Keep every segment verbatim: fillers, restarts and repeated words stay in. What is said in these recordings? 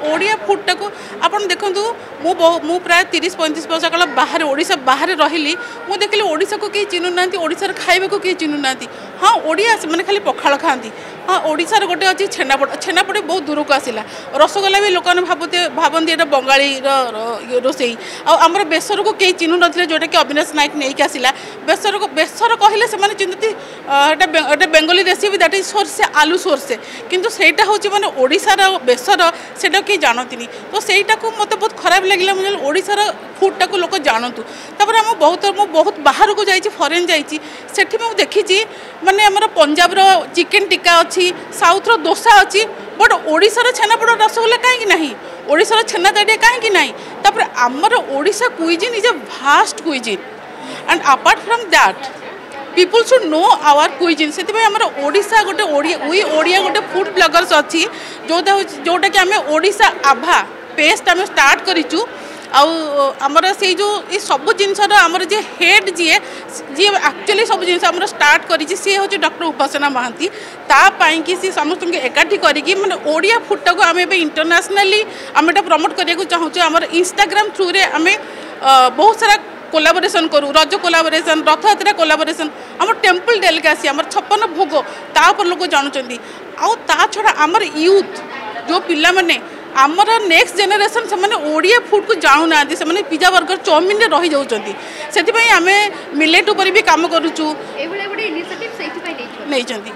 ओडिया फुडटा को आपन देखंतु मु मु प्राय तीस पैंतीस वर्ष काल बाहर ओडिशा बाहर रहिली मु देखली ओडिशा को किए चिन्हु नांती ओडिशा रे खाइबा को किए चिन्हु नांती हाँ ओडिया से माने खाली पखाल खाती हाँ ओडिशा रे गोटे अछि छेनापोड़ छेनापोड़ बहुत दूर को आसिला रसगोल्ला भी लोक भावते भावती एटा बंगाली रोसई आमर बेसर को कई चिन्हु नथिले जोटा कि अविनाश नायक नहीं के आसिला बेसर को बेसर कहले से माने चिन्हती एटा Bengali recipe that is sorshe aloo sorshe किंतु सेटा होची माने ओडिशा रो बेसर सेटा कि जानती तो सहीटा को मत बहुत खराब लगे मुझे ओडिशार फुडटा को लोक जानतु तापर आम बहुत मु बहुत बाहर को जाइए फरेन जाइए सेठी मैं देखी माने आमर पंजाब रो चिकेन टिक्का अच्छी साउथ रो डोसा अच्छी बट ओडिशार छेनापोड़ रसगोल्ला कहीं ना ओडिशार छेना ताड़िया कहीं ना तापर आमर Odisha cuisine is a vast cuisine and apart from that people should know our cuisine से आमर ओडिशा गोटे वी ओडिया गोटे फूड ब्लॉगर्स अच्छी जोटा जोटा कि आम ओडिशा आभा पेस्ट आम स्टार्ट करूँ आमर से जो ये सब जिनसर आमर जे हेड जी जी एक्चुअली सब जिन आम स्टार्ट करी सी हूँ डॉक्टर उपासना महांती तापाई कि सी समस्त एकाठी करी माने ओडिया फूडटा को आम इंटरनेशनली आम प्रमोट करने चाहूँ आमर इंस्टाग्राम थ्रू रे आम बहुत सारा कोलाबोरेशन करूँ रज कोलाबोरेशन रथ यात्रा कोलाबोरेशन आम टेम्पल डेलिकेसी आम छप्पन भोग तापर लोग जानते आ छड़ा आमर यूथ जो पिला माने आमर नेक्स्ट जेनेरेशन से माने ओडिया फूड को जानू ना से माने पिज्जा बर्गर चाउमिन रे रही जाउछंती सेति पई आमे मिलेट ऊपर भी काम करूछु एबुले बडे इनिशिएटिव सेति पई नै नै चंती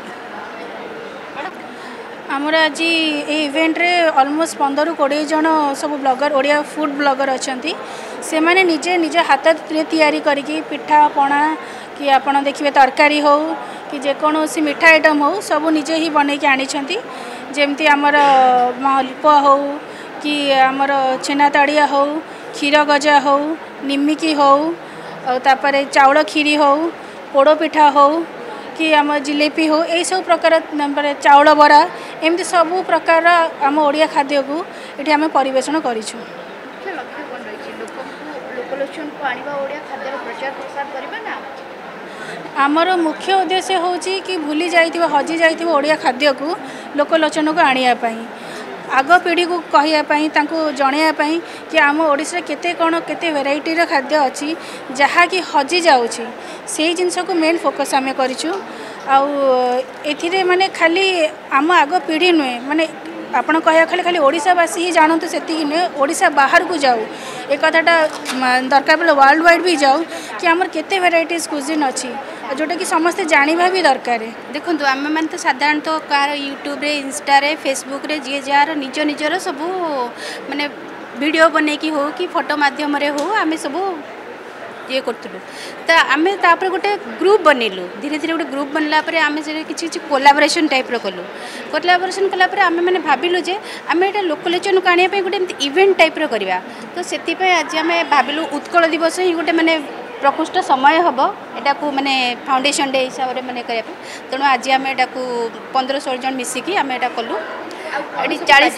आमर आज ये इवेंट रे ऑलमोस्ट पंद्रह कोड़े जन सब ब्लॉगर ओडिया फूड ब्लॉगर अच्छी से माने निजे निज हाथ तैयारी करके पिठा पणा कि आपड़ देखिए तरकारी हो कि जेकोसी मिठा आइटम हो सब निजे ही बनई के आनी जमती आमर मालपुआ हो कि आमर छेना ताड़िया हो क्षीर गजा हो निमिकी हो तापर चाउल खीरी हो पोड़ पिठा हो कि आम जिलेपी हो यही सब प्रकार चाउल बरा एमती सब प्रकार आम ओडिया खाद्य को ये आम परिवेषण करूँ आमर मुख्य उद्देश्य होची कि भूली जाइथिबो हजी जाइथिबो ओडिया खाद्य को लोकलोचन को आनिया पई आग पीढ़ी को कहिया तांको जणिया पई कि आम ओडिशा केते कोन केते वेराइटी रो खाद्य अच्छी जहाँ कि हजी जाउची से जिनस को मेन फोकस आम करिछु आ एथिरे माने खाली आम आग पीढ़ी नुहे माने आपण कहया खाली खाली ओडिशावासी ही जानतु से नुहे ओडिशा बाहर को जाऊ एक कथाटा दरकार पड़े वर्ल्ड वाइड भी जाऊ कि आमर केते वेराइटीज कुजिन अच्छी जोटा कि समस्ते जानिबा भी दरकार देखो आम मैंने तो साधारणतः कह यूट्यूब रे इंस्टा रे फेसबुक रे जी जार निज निजर सब माने वीडियो बने की हो कि फोटो माध्यम रे हो आम सब ये करूँ तो आम तापर गोटे ग्रुप बनइलु धीरे धीरे गोटे ग्रुप बनला आम से किसी किसी कोलाबोरेशन टाइप रो कलु कोलाबोरेशन कलापर आम मैंने भाविलु जे आम ये लोकलोचन को आने गोटे इवेंट टाइप रो करवा तो से आज आम भाविलु उत्कल दिवस ही गोटे माने प्रकृष्ट समय हम एटा को माने फाउंडेशन डे हिसाब से माने करया तेणु आज आम एटा को पंद्रह सोलह जन मिसिकी आम एटा कलु चालीस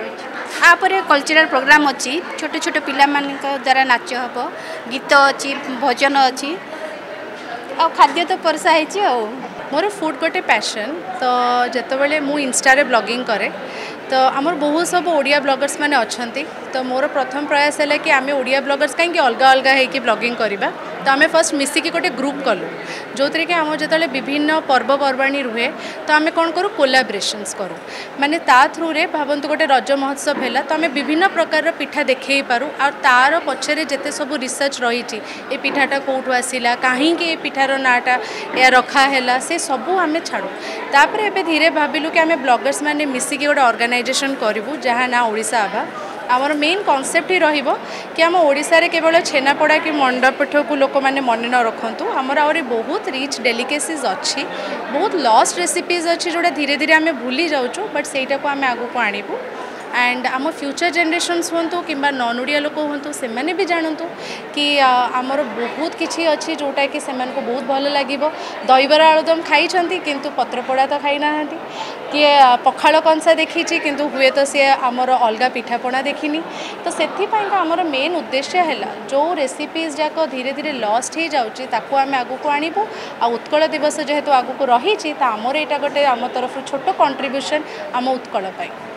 आपर कल्चरल प्रोग्राम अच्छी छोट छोट पिला द्वारा नाच हम गीत अच्छी भजन अच्छी आ खाद्य तो परसा है मोर फूड गोटे पैशन तो जितेबाला मु इंस्टा ब्लॉगिंग करे तो आमर बहुत सब ओडिया ब्लॉगर्स माने अच्छी तो मोर प्रथम प्रयास है कि आम ओडिया ब्लॉगर्स कहीं अलग अलग होकर ब्लॉगिंग करवा तो आम फर्स्ट मिसिकी गोटे ग्रुप कलु जो थी कि आम जो विभिन्न पर्वपर्वाणी रुहे तो आम कौन करूँ कोलाब्रेशन्स करूँ माने ता थ्रू रे भावतु गोटे रज महोत्सव है तो आम विभिन्न प्रकार पिठा देखे पारूँ और तार पछरे जिते सब रिसर्च रही ए पिठाटा कौटू आसला कहीं पिठार नाटा या रखाला से सबू आम छाड़ू तापर एबे धीरे भाविलु कि आम ब्लॉगर्स माने मिसिकी गोटे ऑर्गेनाइजेशन करूँ जहाँ ना ओडिशा आभा आमर मेन कॉन्सेप्ट ही रहिबो कि आम ओडिशा रे केवल छेनापोड़ा कि मंडा पिठ को लोक मैंने मन न रखु आमर आहरी बहुत रिच डेलिकेसीज अच्छी बहुत लॉस्ट रेसिपीज अच्छी जोड़ा धीरे धीरे आम भूली जाऊँ बट सेटा को आम आगु को आणबू एंड आम फ्यूचर जेनरेशन्स हूँ कि नॉन ओडिया लोक हूँ से मैंने भी जानतु कि आमर बहुत किसी अच्छी जोटा कि से बहुत भल लगे दहीबरा आलुदम खाई किंतु पत्रपोड़ा तो खाई ना किए पखाड़ कंसा देखी किंतु हुए तो सी आमर अलग पिठापणा देखनी तो से आमर मेन उद्देश्य है जो रेसिपीज जाक धीरे धीरे लस्ट हो जाऊँगी आम आगू को आणबू आ उत्कल दिवस जेहेतु आगू को रही आमर यहाँ गोटे आम तरफ छोट कंट्रीब्यूशन आम उत्कल पाई।